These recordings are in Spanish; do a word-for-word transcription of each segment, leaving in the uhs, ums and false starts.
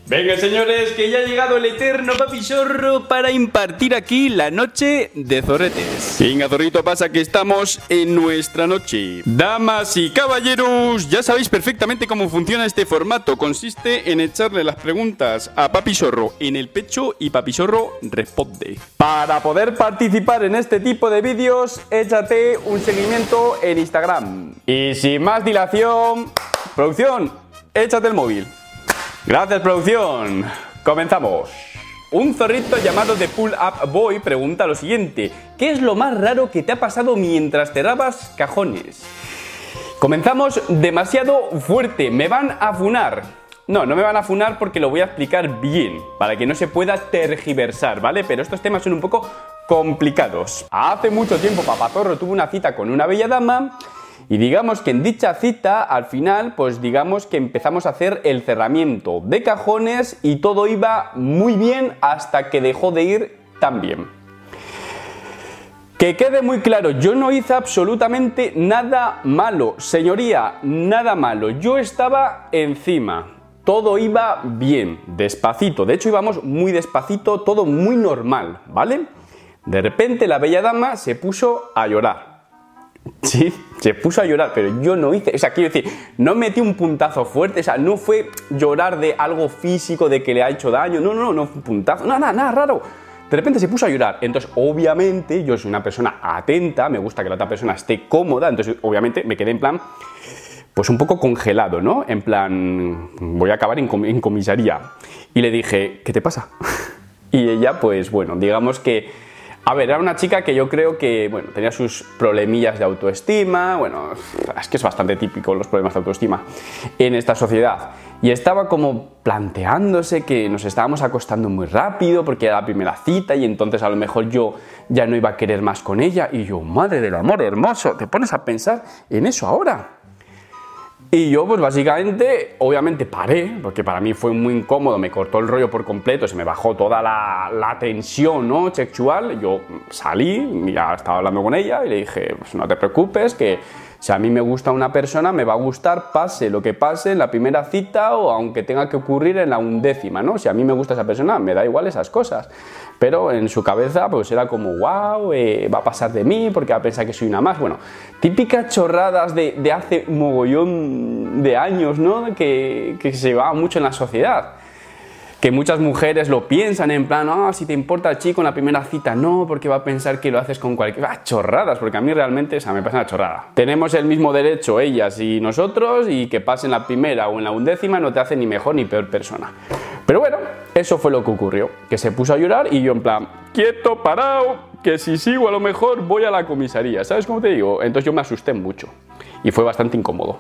Venga, señores, que ya ha llegado el eterno Papi Zorro para impartir aquí la noche de zorretes. Venga, zorrito, pasa que estamos en nuestra noche. Damas y caballeros, ya sabéis perfectamente cómo funciona este formato. Consiste en echarle las preguntas a Papi Zorro en el pecho y Papi Zorro responde. Para poder participar en este tipo de vídeos, échate un seguimiento en Instagram. Y sin más dilación, producción, échate el móvil. Gracias, producción. Comenzamos. Un zorrito llamado The Pull Up Boy pregunta lo siguiente: ¿qué es lo más raro que te ha pasado mientras cerrabas cajones? Comenzamos demasiado fuerte. Me van a funar. No, no me van a funar porque lo voy a explicar bien, para que no se pueda tergiversar, ¿vale? Pero estos temas son un poco complicados. Hace mucho tiempo Papazorro tuvo una cita con una bella dama. Y digamos que en dicha cita, al final, pues digamos que empezamos a hacer el cerramiento de cajones y todo iba muy bien hasta que dejó de ir tan bien. Que quede muy claro, yo no hice absolutamente nada malo, señoría, nada malo. Yo estaba encima, todo iba bien, despacito. De hecho, íbamos muy despacito, todo muy normal, ¿vale? De repente la bella dama se puso a llorar. Sí, se puso a llorar, pero yo no hice, o sea, quiero decir, no metí un puntazo fuerte, o sea, no fue llorar de algo físico, de que le ha hecho daño, no, no, no fue un puntazo, nada, nada raro. De repente se puso a llorar, entonces obviamente yo soy una persona atenta, me gusta que la otra persona esté cómoda, entonces obviamente me quedé en plan, pues un poco congelado, ¿no? En plan, voy a acabar en, com en comisaría. Y le dije, ¿qué te pasa? Y ella, pues bueno, digamos que... A ver, era una chica que yo creo que, bueno, tenía sus problemillas de autoestima, bueno, es que es bastante típico los problemas de autoestima en esta sociedad. Y estaba como planteándose que nos estábamos acostando muy rápido porque era la primera cita y entonces a lo mejor yo ya no iba a querer más con ella. Y yo, madre del amor hermoso, te pones a pensar en eso ahora. Y yo, pues básicamente, obviamente paré, porque para mí fue muy incómodo, me cortó el rollo por completo, se me bajó toda la, la tensión, ¿no?, sexual. Yo salí, ya estaba hablando con ella y le dije, pues no te preocupes, que si a mí me gusta una persona, me va a gustar, pase lo que pase en la primera cita o aunque tenga que ocurrir en la undécima, ¿no? Si a mí me gusta esa persona, me da igual esas cosas. Pero en su cabeza pues era como, wow, eh, va a pasar de mí porque va a pensar que soy una más. Bueno, típicas chorradas de, de hace mogollón de años, ¿no?, que, que se llevaba mucho en la sociedad. Que muchas mujeres lo piensan en plan, ah, oh, si te importa el chico en la primera cita, no, porque va a pensar que lo haces con cualquier... Ah, chorradas, porque a mí realmente, o sea, me pasa una chorrada. Tenemos el mismo derecho ellas y nosotros, y que pase en la primera o en la undécima no te hace ni mejor ni peor persona. Pero bueno, eso fue lo que ocurrió, que se puso a llorar y yo en plan, quieto, parado, que si sigo a lo mejor voy a la comisaría, ¿sabes cómo te digo? Entonces yo me asusté mucho y fue bastante incómodo.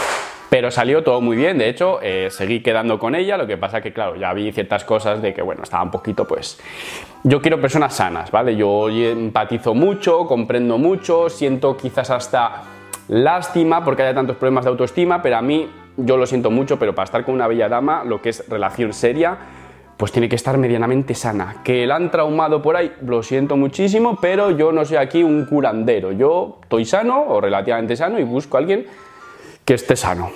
Pero salió todo muy bien, de hecho, eh, seguí quedando con ella, lo que pasa que, claro, ya vi ciertas cosas de que, bueno, estaba un poquito, pues... Yo quiero personas sanas, ¿vale? Yo empatizo mucho, comprendo mucho, siento quizás hasta lástima porque haya tantos problemas de autoestima, pero a mí, yo lo siento mucho, pero para estar con una bella dama, lo que es relación seria, pues tiene que estar medianamente sana. Que la han traumado por ahí, lo siento muchísimo, pero yo no soy aquí un curandero. Yo estoy sano, o relativamente sano, y busco a alguien que esté sano.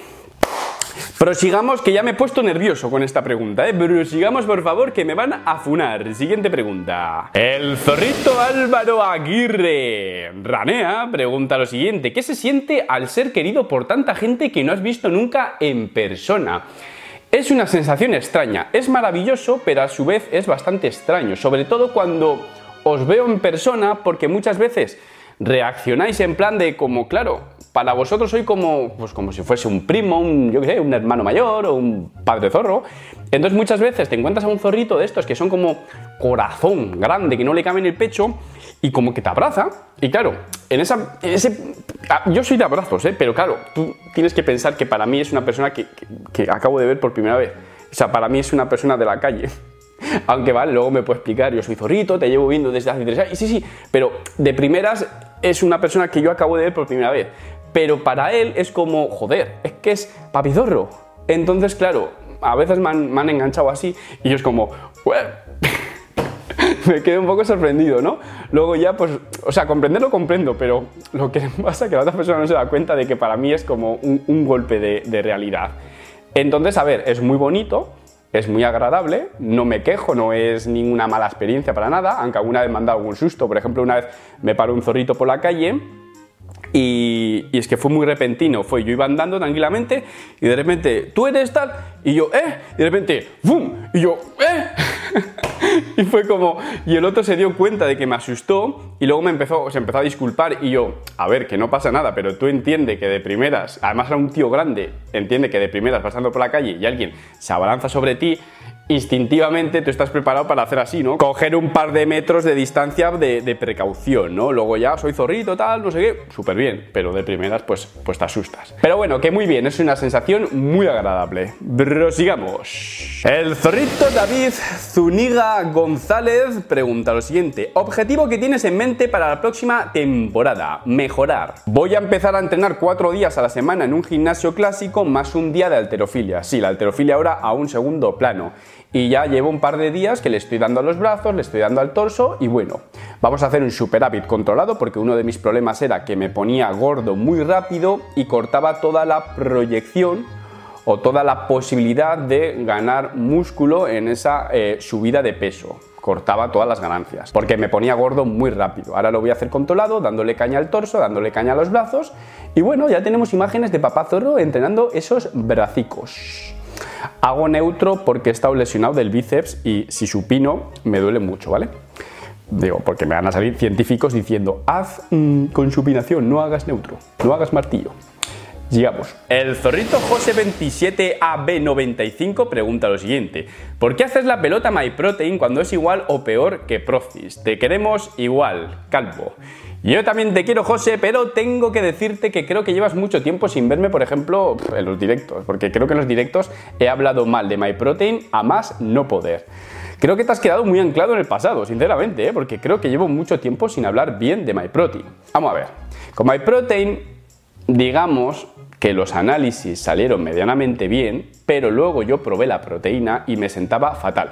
Prosigamos, que ya me he puesto nervioso con esta pregunta, ¿eh? Prosigamos, por favor, que me van a funar. Siguiente pregunta. El zorrito Álvaro Aguirre Ranea pregunta lo siguiente: ¿qué se siente al ser querido por tanta gente que no has visto nunca en persona? Es una sensación extraña, es maravilloso, pero a su vez es bastante extraño, sobre todo cuando os veo en persona, porque muchas veces reaccionáis en plan de como, claro, para vosotros soy como, pues como si fuese un primo, un, yo qué sé, un hermano mayor o un padre zorro. Entonces muchas veces te encuentras a un zorrito de estos que son como corazón grande, que no le cabe en el pecho y como que te abraza. Y claro, en esa, en ese, yo soy de abrazos, ¿eh? Pero claro, tú tienes que pensar que para mí es una persona que, que, que acabo de ver por primera vez. O sea, para mí es una persona de la calle. Aunque vale, luego me puedo explicar, yo soy zorrito, te llevo viendo desde hace tres años, sí, sí, pero de primeras es una persona que yo acabo de ver por primera vez. Pero para él es como, joder, es que es Papi Zorro. Entonces, claro, a veces me han, me han enganchado así y yo es como, bueno, me quedé un poco sorprendido, ¿no? Luego ya, pues, o sea, comprenderlo comprendo, pero lo que pasa es que la otra persona no se da cuenta de que para mí es como un, un golpe de, de realidad. Entonces, a ver, es muy bonito, es muy agradable, no me quejo, no es ninguna mala experiencia para nada, aunque alguna vez me han dado algún susto. Por ejemplo, una vez me paró un zorrito por la calle y, y es que fue muy repentino, fue yo iba andando tranquilamente y de repente, ¿tú eres tal? Y yo, ¿eh? Y de repente, ¡bum! Y yo, ¿eh? Y fue como, y el otro se dio cuenta de que me asustó y luego me empezó, se empezó a disculpar y yo, a ver, que no pasa nada, pero tú entiende que de primeras, además era un tío grande, entiende que de primeras pasando por la calle y alguien se abalanza sobre ti, instintivamente tú estás preparado para hacer así, ¿no? Coger un par de metros de distancia de, de precaución, ¿no? Luego ya soy zorrito, tal, no sé qué, súper bien, pero de primeras pues, pues te asustas. Pero bueno, que muy bien, es una sensación muy agradable. Prosigamos. El zorrito David Zuniga González pregunta lo siguiente: objetivo que tienes en mente para la próxima temporada: mejorar. Voy a empezar a entrenar cuatro días a la semana en un gimnasio clásico más un día de halterofilia. Sí, la halterofilia ahora a un segundo plano. Y ya llevo un par de días que le estoy dando a los brazos, le estoy dando al torso y bueno, vamos a hacer un superávit controlado porque uno de mis problemas era que me ponía gordo muy rápido y cortaba toda la proyección o toda la posibilidad de ganar músculo en esa eh, subida de peso. Cortaba todas las ganancias porque me ponía gordo muy rápido. Ahora lo voy a hacer controlado, dándole caña al torso, dándole caña a los brazos y bueno, ya tenemos imágenes de papá zorro entrenando esos bracicos. Hago neutro porque he estado lesionado del bíceps y si supino me duele mucho, ¿vale? Digo, porque me van a salir científicos diciendo haz mmm, con supinación, no hagas neutro, no hagas martillo. Sigamos. El zorrito José veintisiete A B noventa y cinco pregunta lo siguiente: ¿por qué haces la pelota MyProtein cuando es igual o peor que Procis? Te queremos igual, calvo. Yo también te quiero, José, pero tengo que decirte que creo que llevas mucho tiempo sin verme, por ejemplo, en los directos, porque creo que en los directos he hablado mal de MyProtein a más no poder. Creo que te has quedado muy anclado en el pasado, sinceramente, ¿eh? Porque creo que llevo mucho tiempo sin hablar bien de MyProtein. Vamos a ver, con MyProtein, digamos que los análisis salieron medianamente bien, pero luego yo probé la proteína y me sentaba fatal.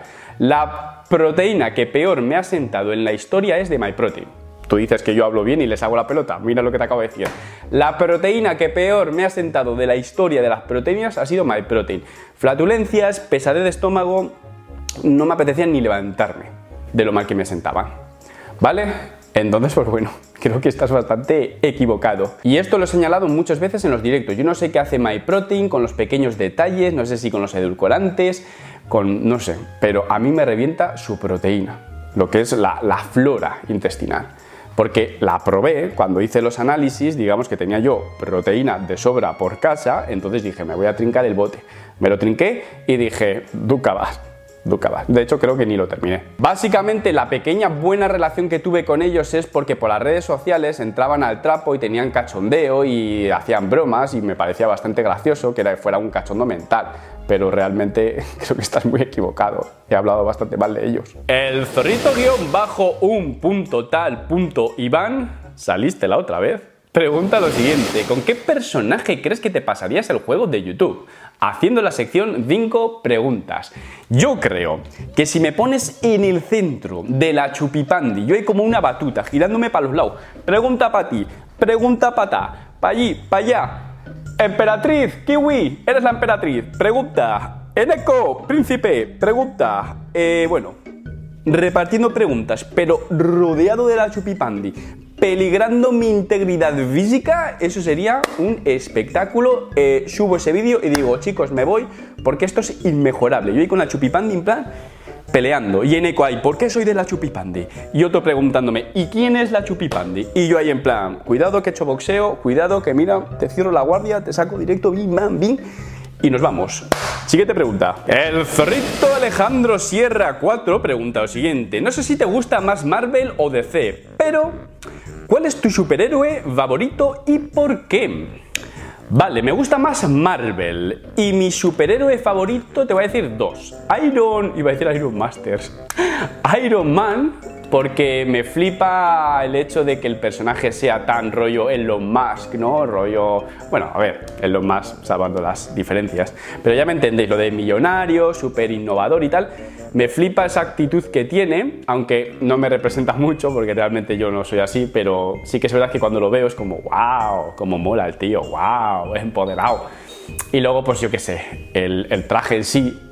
La proteína que peor me ha sentado en la historia es de MyProtein. Tú dices que yo hablo bien y les hago la pelota, mira lo que te acabo de decir. La proteína que peor me ha sentado de la historia de las proteínas ha sido MyProtein. Flatulencias, pesadez de estómago, no me apetecía ni levantarme de lo mal que me sentaban, ¿vale? Entonces, pues bueno, creo que estás bastante equivocado. Y esto lo he señalado muchas veces en los directos. Yo no sé qué hace MyProtein con los pequeños detalles, no sé si con los edulcorantes, con no sé, pero a mí me revienta su proteína, lo que es la, la flora intestinal. Porque la probé cuando hice los análisis, digamos que tenía yo proteína de sobra por casa, entonces dije, me voy a trincar el bote. Me lo trinqué y dije, Ducabas, Ducabas. De hecho, creo que ni lo terminé. Básicamente, la pequeña buena relación que tuve con ellos es porque por las redes sociales entraban al trapo y tenían cachondeo y hacían bromas y me parecía bastante gracioso que era, fuera un cachondo mental. Pero realmente creo que estás muy equivocado. He hablado bastante mal de ellos. El zorrito guión bajo un punto tal punto Iván, ¿saliste la otra vez? Pregunta lo siguiente: ¿con qué personaje crees que te pasarías el juego de YouTube? Haciendo la sección cinco preguntas. Yo creo que si me pones en el centro de la chupipandi, yo hay como una batuta girándome para los lados. Pregunta para ti, pregunta para ta, para allí, para allá. Emperatriz, Kiwi, eres la emperatriz. Pregunta. Eneko, príncipe. Pregunta. Eh, bueno, repartiendo preguntas, pero rodeado de la chupipandi, peligrando mi integridad física, eso sería un espectáculo. Eh, subo ese vídeo y digo, chicos, me voy porque esto es inmejorable. Yo ahí con la chupipandi en plan peleando. Y Eneko ahí, ¿por qué soy de la chupipandi? Y otro preguntándome, ¿y quién es la chupipandi? Y yo ahí en plan, cuidado que he hecho boxeo, cuidado que mira, te cierro la guardia, te saco directo, bim, bam, bim, y nos vamos. Siguiente pregunta. El zorrito Alejandro Sierra cuatro pregunta lo siguiente: no sé si te gusta más Marvel o D C, pero ¿cuál es tu superhéroe favorito y por qué? Vale, me gusta más Marvel y mi superhéroe favorito te voy a decir dos. Iron, iba a decir Iron Masters. Iron Man, porque me flipa el hecho de que el personaje sea tan rollo Elon Musk, ¿no? Rollo, bueno, a ver, Elon Musk salvando las diferencias, pero ya me entendéis, lo de millonario, súper innovador y tal. Me flipa esa actitud que tiene, aunque no me representa mucho porque realmente yo no soy así, pero sí que es verdad que cuando lo veo es como wow, como mola el tío, wow, empoderado. Y luego pues yo qué sé, el, el traje en sí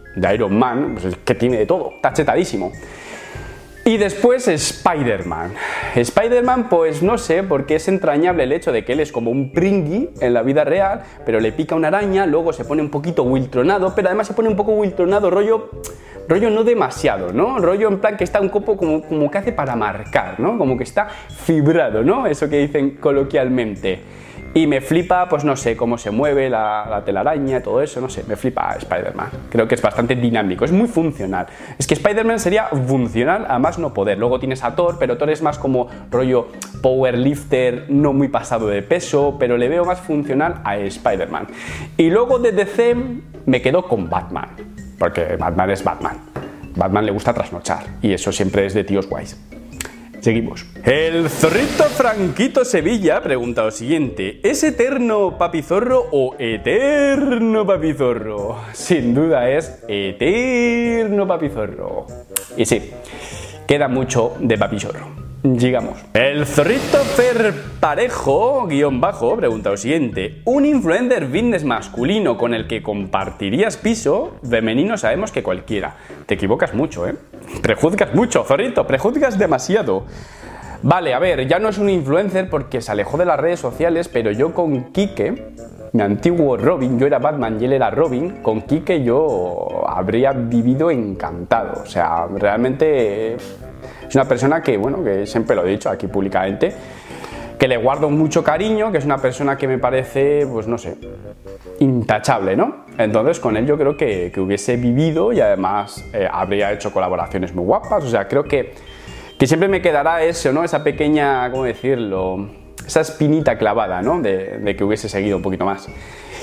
de Iron Man, pues es que tiene de todo, está chetadísimo. Y después Spider-Man. Spider-Man, pues no sé, porque es entrañable el hecho de que él es como un pringui en la vida real, pero le pica una araña, luego se pone un poquito wiltronado, pero además se pone un poco wiltronado, rollo, rollo no demasiado, ¿no? Rollo en plan que está un poco como, como que hace para marcar, ¿no? Como que está fibrado, ¿no? Eso que dicen coloquialmente. Y me flipa, pues no sé, cómo se mueve la, la telaraña, todo eso, no sé, me flipa Spider-Man. Creo que es bastante dinámico, es muy funcional. Es que Spider-Man sería funcional a más no poder. Luego tienes a Thor, pero Thor es más como rollo powerlifter, no muy pasado de peso, pero le veo más funcional a Spider-Man. Y luego de D C me quedo con Batman, porque Batman es Batman. Batman le gusta trasnochar, y eso siempre es de tíos guays. Seguimos. El zorrito Franquito Sevilla pregunta lo siguiente: ¿es eterno papizorro o eterno papizorro? Sin duda es eterno papizorro. Y sí, queda mucho de papizorro. Llegamos. El zorrito Ferparejo guión bajo pregunta lo siguiente: ¿un influencer fitness masculino con el que compartirías piso? Femenino sabemos que cualquiera. Te equivocas mucho, ¿eh? Prejuzgas mucho, zorrito, prejuzgas demasiado. Vale, a ver, ya no es un influencer porque se alejó de las redes sociales, pero yo con Quique, mi antiguo Robin, yo era Batman y él era Robin, con Quique yo habría vivido encantado. O sea, realmente es una persona que, bueno, que siempre lo he dicho aquí públicamente, que le guardo mucho cariño, que es una persona que me parece, pues no sé, intachable, ¿no? Entonces con él yo creo que, que hubiese vivido y además eh, habría hecho colaboraciones muy guapas. O sea, creo que, que siempre me quedará eso, ¿no? Esa pequeña, ¿cómo decirlo? Esa espinita clavada, ¿no? De, de que hubiese seguido un poquito más.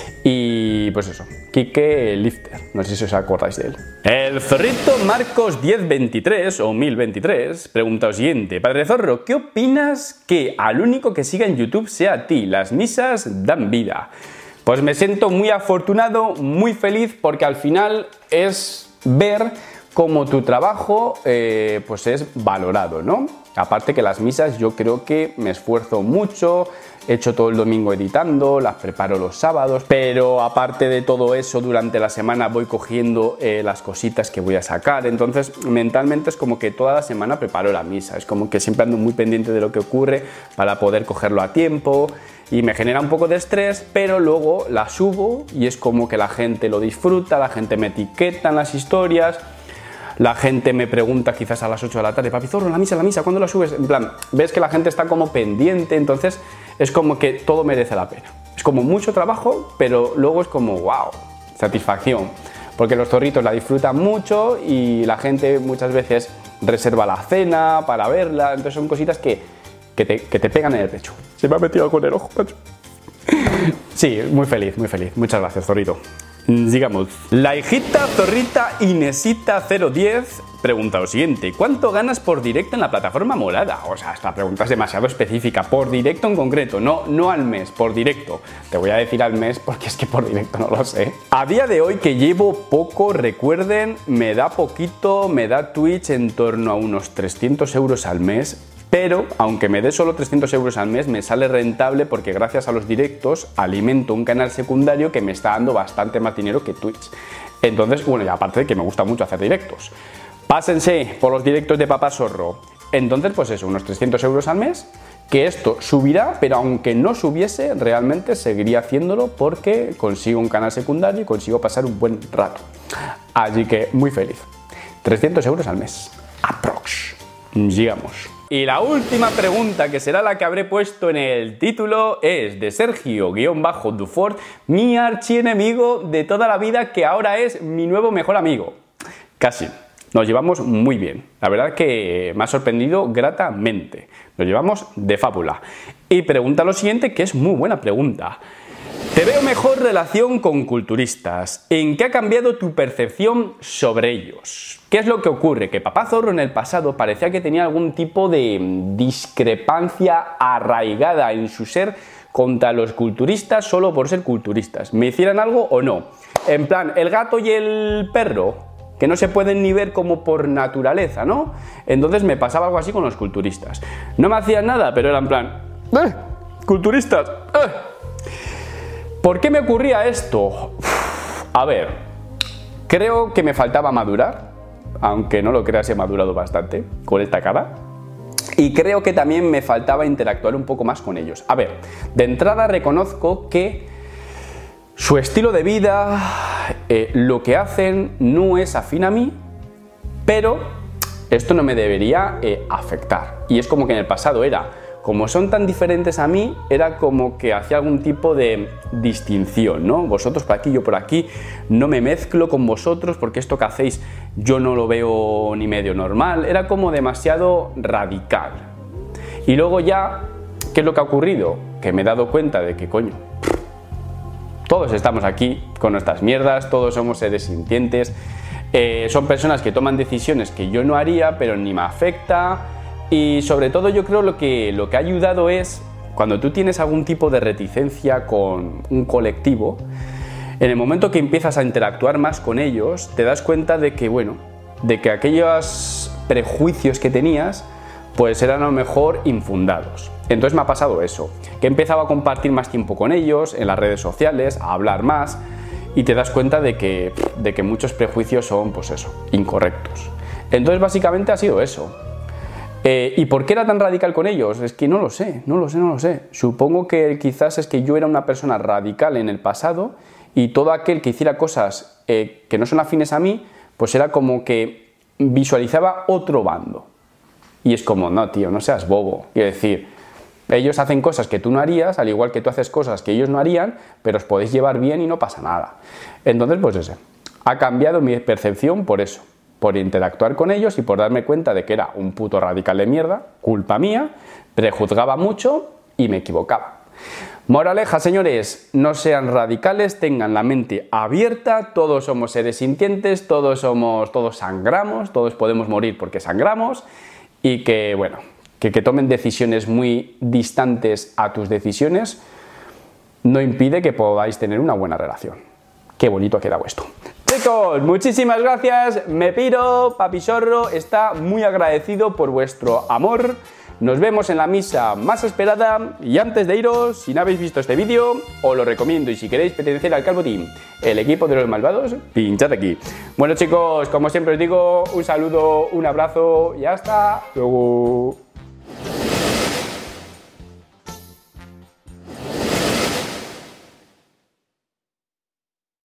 Y pues eso, Quique Lifter, no sé si os acordáis de él. El zorrito Marcos diez veintitrés o mil veintitrés pregunta lo siguiente: Padre Zorro, ¿qué opinas que al único que siga en YouTube sea a ti? Las misas dan vida. Pues me siento muy afortunado, muy feliz, porque al final es ver cómo tu trabajo eh, pues es valorado, ¿no? Aparte que las misas yo creo que me esfuerzo mucho, he hecho todo el domingo editando, las preparo los sábados, pero aparte de todo eso durante la semana voy cogiendo eh, las cositas que voy a sacar, entonces mentalmente es como que toda la semana preparo la misa, es como que siempre ando muy pendiente de lo que ocurre para poder cogerlo a tiempo y me genera un poco de estrés, pero luego la subo y es como que la gente lo disfruta, la gente me etiqueta en las historias. La gente me pregunta quizás a las ocho de la tarde: Papi Zorro, la misa, la misa, ¿cuándo la subes? En plan, ves que la gente está como pendiente, entonces es como que todo merece la pena. Es como mucho trabajo, pero luego es como wow, satisfacción. Porque los zorritos la disfrutan mucho y la gente muchas veces reserva la cena para verla, entonces son cositas que, que, te, que te pegan en el pecho. Se me ha metido con el ojo, macho. Sí, muy feliz, muy feliz. Muchas gracias, zorrito. Digamos, la hijita zorrita Inesita cero diez pregunta lo siguiente: ¿cuánto ganas por directo en la plataforma morada? O sea, esta pregunta es demasiado específica, por directo en concreto, no, no al mes, por directo. Te voy a decir al mes porque es que por directo no lo sé. A día de hoy, que llevo poco, recuerden, me da poquito, me da Twitch en torno a unos trescientos euros al mes. Pero, aunque me dé solo trescientos euros al mes, me sale rentable porque gracias a los directos alimento un canal secundario que me está dando bastante más dinero que Twitch. Entonces, bueno, y aparte de que me gusta mucho hacer directos. Pásense por los directos de Papá Zorro. Entonces, pues eso, unos trescientos euros al mes, que esto subirá, pero aunque no subiese, realmente seguiría haciéndolo porque consigo un canal secundario y consigo pasar un buen rato. Así que, muy feliz. trescientos euros al mes. Aprox. Llegamos. Y la última pregunta, que será la que habré puesto en el título, es de Sergio-Dufort, mi archienemigo de toda la vida, que ahora es mi nuevo mejor amigo. Casi. Nos llevamos muy bien. La verdad que me ha sorprendido gratamente. Nos llevamos de fábula. Y pregunta lo siguiente, que es muy buena pregunta. Te veo mejor relación con culturistas. ¿En qué ha cambiado tu percepción sobre ellos? ¿Qué es lo que ocurre? Que Papá Zorro en el pasado parecía que tenía algún tipo de discrepancia arraigada en su ser contra los culturistas solo por ser culturistas. ¿Me hicieran algo o no? En plan, el gato y el perro, que no se pueden ni ver como por naturaleza, ¿no? Entonces me pasaba algo así con los culturistas. No me hacían nada, pero era en plan, ¡eh! ¡Culturistas! ¡Eh! ¿Por qué me ocurría esto? A ver, Creo que me faltaba madurar, aunque no lo creas, he madurado bastante con esta cara. Y creo que también me faltaba interactuar un poco más con ellos. A ver, de entrada reconozco que su estilo de vida, eh, lo que hacen, no es afín a mí, pero esto no me debería eh, afectar. Y es como que en el pasado era, como son tan diferentes a mí, era como que hacía algún tipo de distinción, ¿no? Vosotros por aquí, yo por aquí, no me mezclo con vosotros porque esto que hacéis yo no lo veo ni medio normal. Era como demasiado radical. Y luego ya, ¿qué es lo que ha ocurrido? Que me he dado cuenta de que, coño, todos estamos aquí con nuestras mierdas, todos somos seres sintientes, eh, son personas que toman decisiones que yo no haría, pero ni me afecta, y sobre todo yo creo lo que, lo que ha ayudado es, cuando tú tienes algún tipo de reticencia con un colectivo, en el momento que empiezas a interactuar más con ellos, te das cuenta de que, bueno, de que aquellos prejuicios que tenías, pues eran a lo mejor infundados. Entonces me ha pasado eso, que he empezado a compartir más tiempo con ellos, en las redes sociales, a hablar más, y te das cuenta de que, de que muchos prejuicios son, pues eso, incorrectos. Entonces básicamente ha sido eso. Eh, ¿Y por qué era tan radical con ellos? Es que no lo sé, no lo sé, no lo sé. Supongo que quizás es que yo era una persona radical en el pasado y todo aquel que hiciera cosas eh, que no son afines a mí, pues era como que visualizaba otro bando. Y es como, no, tío, no seas bobo. Quiero decir, ellos hacen cosas que tú no harías, al igual que tú haces cosas que ellos no harían, pero os podéis llevar bien y no pasa nada. Entonces, pues ese, ha cambiado mi percepción por eso, por interactuar con ellos y por darme cuenta de que era un puto radical de mierda, culpa mía, prejuzgaba mucho y me equivocaba. Moraleja, señores, no sean radicales, tengan la mente abierta, todos somos seres sintientes, todos somos, todos sangramos, todos podemos morir porque sangramos, y que, bueno, que, que tomen decisiones muy distantes a tus decisiones no impide que podáis tener una buena relación. Qué bonito ha quedado esto. Chicos, muchísimas gracias, me piro, Papi Zorro está muy agradecido por vuestro amor. Nos vemos en la misa más esperada y antes de iros, si no habéis visto este vídeo, os lo recomiendo y si queréis pertenecer al Calvo Team, el equipo de los malvados, pinchad aquí. Bueno chicos, como siempre os digo, un saludo, un abrazo y hasta luego.